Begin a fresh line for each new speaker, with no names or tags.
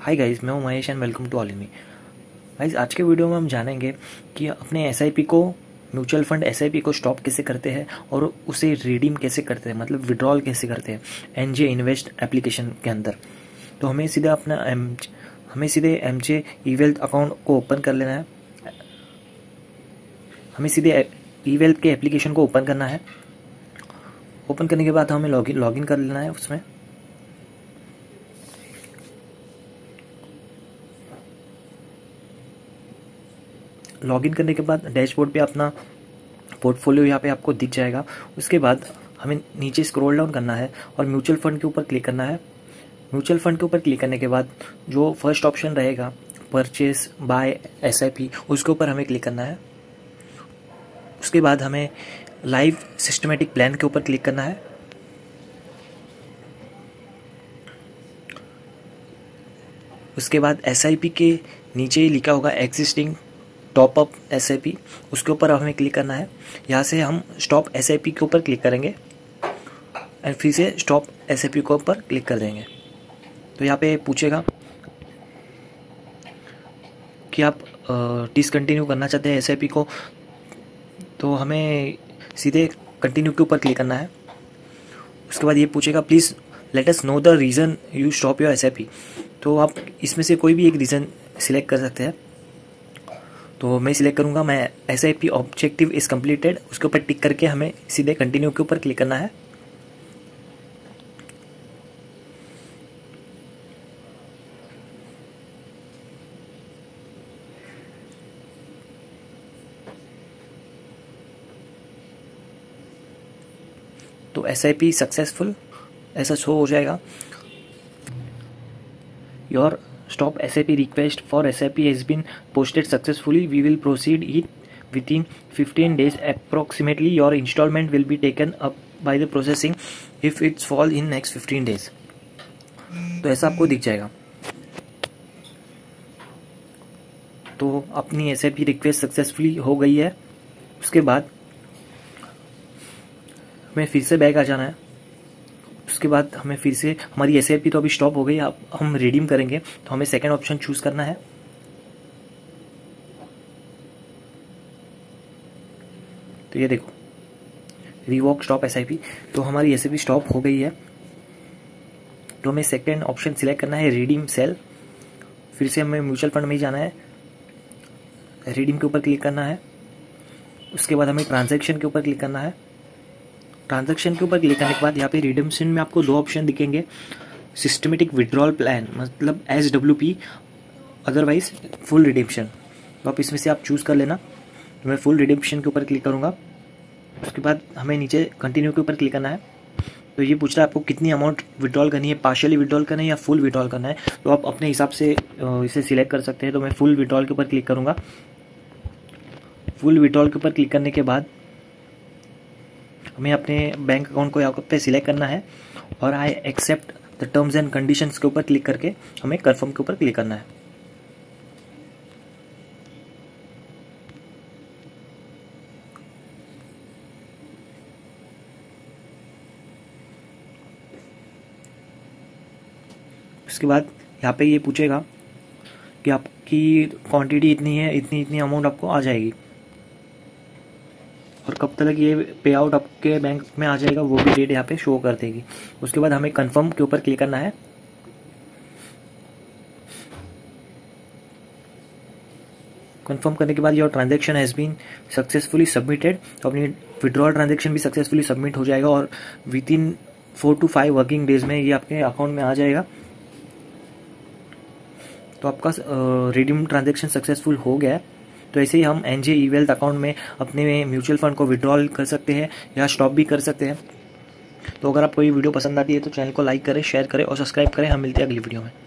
हाय guys, मैं हूं Mahesh and welcome to all in me. Guys, आज के वीडियो में हम जानेंगे कि अपने एसआईपी को, म्यूचुअल फंड एसआईपी को स्टॉप कैसे करते हैं और उसे रिडीम कैसे करते हैं, मतलब विड्रॉल कैसे करते हैं एनजे इन्वेस्ट एप्लीकेशन के अंदर। तो हमें सीधे एमजे ईवेल्थ अकाउंट को ओपन कर लेना है। हमें सीधे ईवेल्थ के एप्लीकेशन को ओपन करना है। ओपन करने के बाद हमें लॉगिन कर लेना है उसमें। लॉगिन करने के बाद डैशबोर्ड पे अपना पोर्टफोलियो यहाँ पे आपको दिख जाएगा। उसके बाद हमें नीचे स्क्रॉल डाउन करना है और म्यूचुअल फंड के ऊपर क्लिक करना है। म्यूचुअल फंड के ऊपर क्लिक करने के बाद जो फर्स्ट ऑप्शन रहेगा परचेस बाय एसआईपी, उसके ऊपर हमें क्लिक करना है। उसके बाद हमें लाइव सिस्टमेटिक प्लान के ऊपर क्लिक करना है। उसके बाद एसआईपी के नीचे ही लिखा होगा एग्जिस्टिंग टॉप अप एसआईपी, उसके ऊपर हमें क्लिक करना है। यहाँ से हम स्टॉप एसआईपी के ऊपर क्लिक करेंगे और फिर से स्टॉप एसआईपी के ऊपर क्लिक कर देंगे। तो यहाँ पे पूछेगा कि आप डिसकंटिन्यू करना चाहते हैं एसआईपी को, तो हमें सीधे कंटिन्यू के ऊपर क्लिक करना है। उसके बाद ये पूछेगा please let us know the reason you stop your SIP. तो आप इसमें से कोई भी एक रीज़न सिलेक्ट कर सकते हैं। तो मैं सिलेक्ट करूँगा, मैं एसआईपी ऑब्जेक्टिव इज़ कम्प्लीटेड, उसके ऊपर टिक करके हमें सीधे कंटिन्यू के ऊपर क्लिक करना है। तो एसआईपी सक्सेसफुल ऐसा शो हो जाएगा। Your stop SIP request for SIP has been posted successfully. We will proceed it within 15 days approximately. Your installment will be taken up by the processing if it's fall in next 15 days. तो ऐसा आपको दिख जाएगा। तो अपनी SIP request successfully हो गई है। उसके बाद हमें फिर से बैक आ जाना है। उसके बाद हमें फिर से, हमारी एसआईपी तो अभी स्टॉप हो गई, अब हम रिडीम करेंगे तो हमें सेकंड ऑप्शन चूज करना है। तो ये देखो, रिवॉक स्टॉप एसआईपी, तो हमारी एसआईपी स्टॉप हो गई है। तो हमें सेकंड ऑप्शन सिलेक्ट करना है, रिडीम सेल। फिर से हमें म्यूचुअल फंड में ही जाना है, रिडीम के ऊपर क्लिक करना है। उसके बाद हमें ट्रांजैक्शन के ऊपर क्लिक करना है। ट्रांजैक्शन के ऊपर क्लिक करने के बाद यहाँ पे रिडेम्पशन में आपको दो ऑप्शन दिखेंगे, सिस्टमेटिक विड्रॉल प्लान मतलब SWP, अदरवाइज फुल रिडेम्पशन। तो आप इसमें से आप चूज़ कर लेना। तो मैं फुल रिडेम्पशन के ऊपर क्लिक करूँगा। उसके बाद हमें नीचे कंटिन्यू के ऊपर क्लिक करना है। तो ये पूछ रहा है आपको कितनी अमाउंट विड्रॉल करनी है, पार्शियली विड्रॉल करना है या फुल विड्रॉल करना है। तो आप अपने हिसाब से इसे सिलेक्ट कर सकते हैं। तो मैं फुल विड्रॉल के ऊपर क्लिक करूँगा। फुल विड्रॉल के ऊपर क्लिक करने के बाद हमें अपने बैंक अकाउंट को यहाँ पे सिलेक्ट करना है और I accept the terms and conditions के ऊपर क्लिक करके हमें कंफर्म के ऊपर क्लिक करना है। उसके बाद यहाँ पे ये पूछेगा कि आपकी क्वांटिटी इतनी है, इतनी इतनी अमाउंट आपको आ जाएगी और कब तक ये पे आउट आपके बैंक में आ जाएगा वो भी डेट यहाँ पे शो कर देगी। उसके बाद हमें कंफर्म के ऊपर क्लिक करना है। कंफर्म करने के बाद your transaction has been successfully submitted. तो अपनी विड्रॉल ट्रांजैक्शन भी सक्सेसफुली सबमिट हो जाएगा और within 4 to 5 working days में ये आपके अकाउंट में आ जाएगा। तो आपका रिडीम ट्रांजैक्शन सक्सेसफुल हो गया है। तो ऐसे ही हम एनजे ईवेल्थ अकाउंट में अपने म्यूचुअल फंड को विड्रॉल कर सकते हैं या स्टॉप भी कर सकते हैं। तो अगर आपको ये वीडियो पसंद आती है तो चैनल को लाइक करें, शेयर करें और सब्सक्राइब करें। हम मिलते हैं अगली वीडियो में।